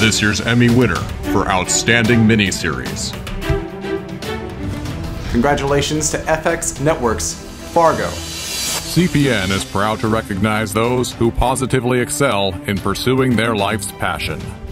this year's Emmy winner for Outstanding Miniseries. Congratulations to FX Network's Fargo. CPN is proud to recognize those who positively excel in pursuing their life's passion.